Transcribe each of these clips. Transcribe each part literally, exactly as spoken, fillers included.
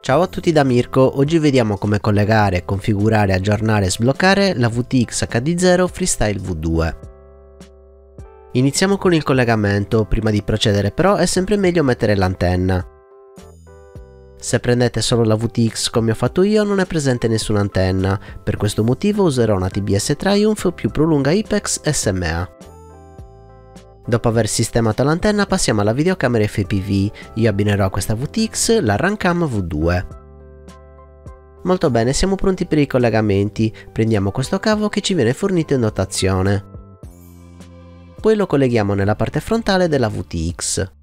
Ciao a tutti da Mirko, oggi vediamo come collegare, configurare, aggiornare e sbloccare la V T X H D zero Freestyle V due. Iniziamo con il collegamento, prima di procedere però è sempre meglio mettere l'antenna. Se prendete solo la V T X come ho fatto io non è presente nessuna antenna, per questo motivo userò una T B S Triumph più Prolunga IPEX S M A. Dopo aver sistemato l'antenna passiamo alla videocamera F P V, io abbinerò a questa V T X la Runcam V due. Molto bene, siamo pronti per i collegamenti, prendiamo questo cavo che ci viene fornito in dotazione. Poi lo colleghiamo nella parte frontale della V T X.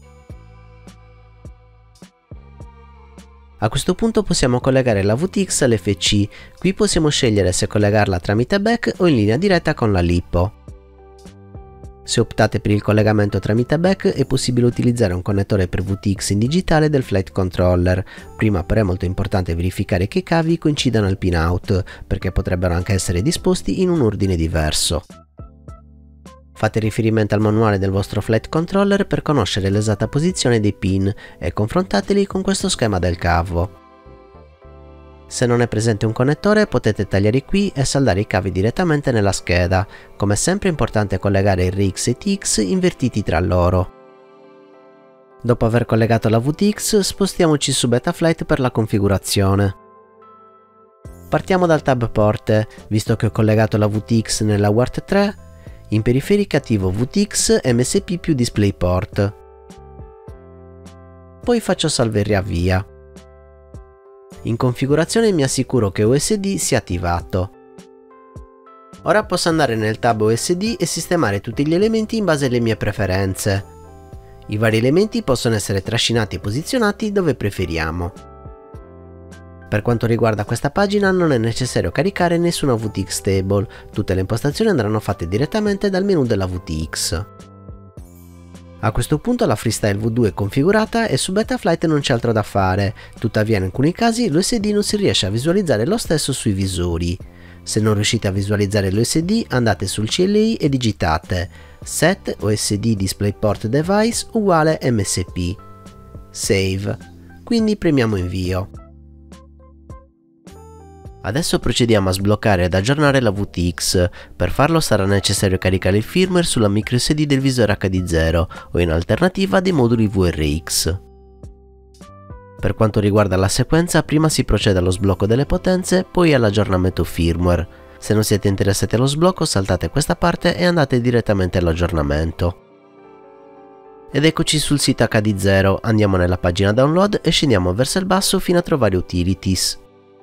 A questo punto possiamo collegare la V T X all'F C, qui possiamo scegliere se collegarla tramite back o in linea diretta con la LiPo. Se optate per il collegamento tramite back è possibile utilizzare un connettore per V T X in digitale del Flight Controller, prima però è molto importante verificare che i cavi coincidano al pinout, perché potrebbero anche essere disposti in un ordine diverso. Fate riferimento al manuale del vostro Flight Controller per conoscere l'esatta posizione dei pin e confrontateli con questo schema del cavo. Se non è presente un connettore potete tagliare qui e saldare i cavi direttamente nella scheda. Come sempre è importante collegare R X e T X invertiti tra loro. Dopo aver collegato la V T X spostiamoci su Betaflight per la configurazione. Partiamo dal tab porte, visto che ho collegato la V T X nella W A R T tre, in periferica attivo V T X M S P più DisplayPort. Poi faccio salva e riavvia. In configurazione mi assicuro che U S D sia attivato. Ora posso andare nel tab U S D e sistemare tutti gli elementi in base alle mie preferenze. I vari elementi possono essere trascinati e posizionati dove preferiamo. Per quanto riguarda questa pagina non è necessario caricare nessuna V T X table, tutte le impostazioni andranno fatte direttamente dal menu della V T X. A questo punto la Freestyle V due è configurata e su Betaflight non c'è altro da fare, tuttavia in alcuni casi l'U S D non si riesce a visualizzare lo stesso sui visori. Se non riuscite a visualizzare l'U S D andate sul C L I e digitate set U S D DisplayPort Device uguale M S P. Save. Quindi premiamo invio. Adesso procediamo a sbloccare ed aggiornare la V T X, per farlo sarà necessario caricare il firmware sulla micro S D del visore H D zero o in alternativa dei moduli V R X. Per quanto riguarda la sequenza, prima si procede allo sblocco delle potenze, poi all'aggiornamento firmware. Se non siete interessati allo sblocco saltate questa parte e andate direttamente all'aggiornamento. Ed eccoci sul sito H D zero, andiamo nella pagina download e scendiamo verso il basso fino a trovare utilities.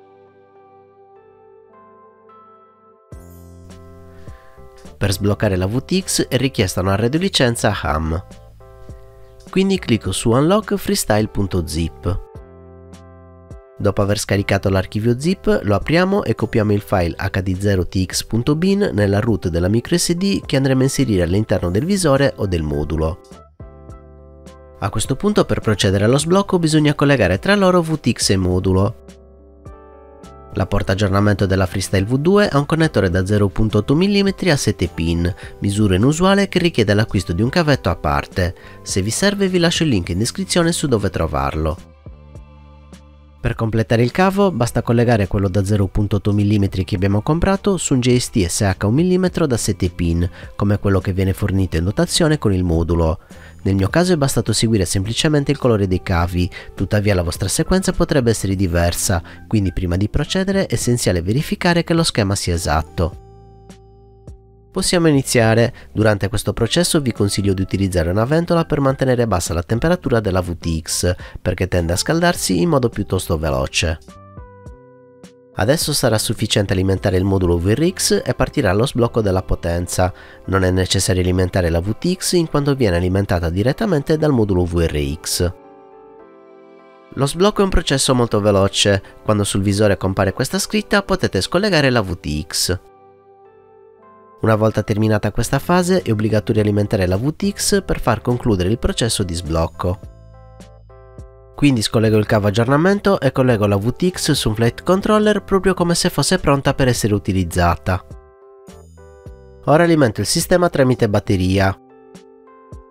Per sbloccare la V T X è richiesta una radiolicenza H A M. Quindi clicco su unlock freestyle.zip. Dopo aver scaricato l'archivio zip lo apriamo e copiamo il file H D zero T X punto bin nella root della micro S D che andremo a inserire all'interno del visore o del modulo. A questo punto per procedere allo sblocco bisogna collegare tra loro V T X e modulo. La porta aggiornamento della Freestyle V due ha un connettore da zero virgola otto millimetri a sette pin, misura inusuale che richiede l'acquisto di un cavetto a parte. Se vi serve vi lascio il link in descrizione su dove trovarlo. Per completare il cavo basta collegare quello da zero virgola otto millimetri che abbiamo comprato su un J S T S H un millimetro da sette pin, come quello che viene fornito in dotazione con il modulo. Nel mio caso è bastato seguire semplicemente il colore dei cavi, tuttavia la vostra sequenza potrebbe essere diversa, quindi prima di procedere è essenziale verificare che lo schema sia esatto. Possiamo iniziare. Durante questo processo vi consiglio di utilizzare una ventola per mantenere bassa la temperatura della V T X, perché tende a scaldarsi in modo piuttosto veloce. Adesso sarà sufficiente alimentare il modulo V R X e partirà lo sblocco della potenza. Non è necessario alimentare la V T X in quanto viene alimentata direttamente dal modulo V R X. Lo sblocco è un processo molto veloce, quando sul visore compare questa scritta potete scollegare la V T X. Una volta terminata questa fase è obbligatorio alimentare la V T X per far concludere il processo di sblocco. Quindi scollego il cavo aggiornamento e collego la V T X su un Flight Controller proprio come se fosse pronta per essere utilizzata. Ora alimento il sistema tramite batteria.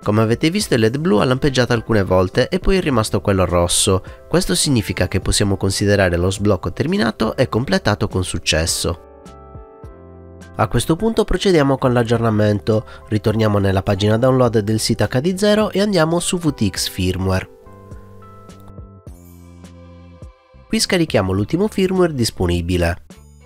Come avete visto il L E D blu ha lampeggiato alcune volte e poi è rimasto quello rosso. Questo significa che possiamo considerare lo sblocco terminato e completato con successo. A questo punto procediamo con l'aggiornamento, ritorniamo nella pagina download del sito H D zero e andiamo su V T X Firmware. Qui scarichiamo l'ultimo firmware disponibile.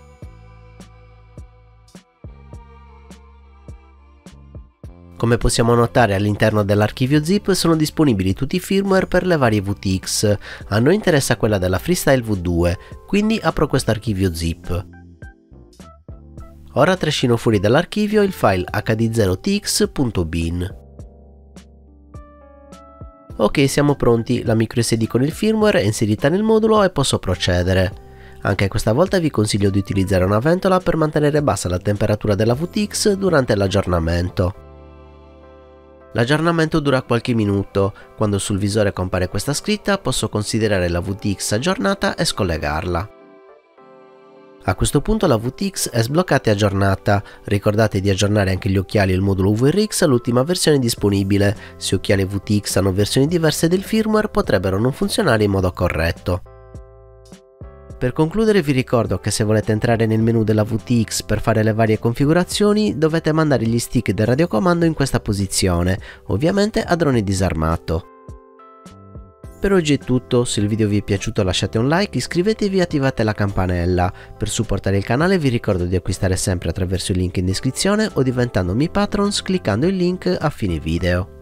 Come possiamo notare, all'interno dell'archivio zip sono disponibili tutti i firmware per le varie V T X. A noi interessa quella della Freestyle V due, quindi apro questo archivio zip. Ora trascino fuori dall'archivio il file h d zero t x punto bin. Ok, siamo pronti, la microSD con il firmware è inserita nel modulo e posso procedere. Anche questa volta vi consiglio di utilizzare una ventola per mantenere bassa la temperatura della V T X durante l'aggiornamento. L'aggiornamento dura qualche minuto, quando sul visore compare questa scritta posso considerare la V T X aggiornata e scollegarla. A questo punto la V T X è sbloccata e aggiornata, ricordate di aggiornare anche gli occhiali e il modulo V R X all'ultima versione disponibile, se occhiali e V T X hanno versioni diverse del firmware potrebbero non funzionare in modo corretto. Per concludere vi ricordo che se volete entrare nel menu della V T X per fare le varie configurazioni dovete mandare gli stick del radiocomando in questa posizione, ovviamente a drone disarmato. Per oggi è tutto, se il video vi è piaciuto lasciate un like, iscrivetevi e attivate la campanella. Per supportare il canale vi ricordo di acquistare sempre attraverso il link in descrizione o diventando mi patrons cliccando il link a fine video.